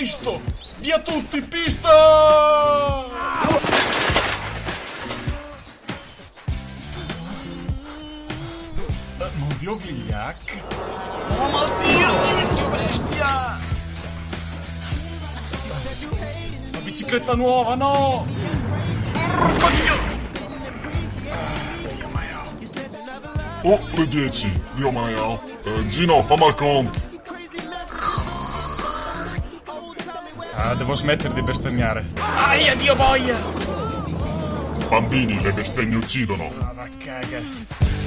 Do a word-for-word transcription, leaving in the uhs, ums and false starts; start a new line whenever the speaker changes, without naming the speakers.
Cristo! Via tutti, pista! Mudio vigliac?
Oh maldio, che bestia!
La bicicletta nuova, no!
Porco Dio!
Oh, le dieci, Dio mio. Eh, Gino, fammi il conto.
Ah, devo smettere di bestemmiare.
Aia, Dio boia!
Bambini, le bestemmie uccidono.
Ah, va caga.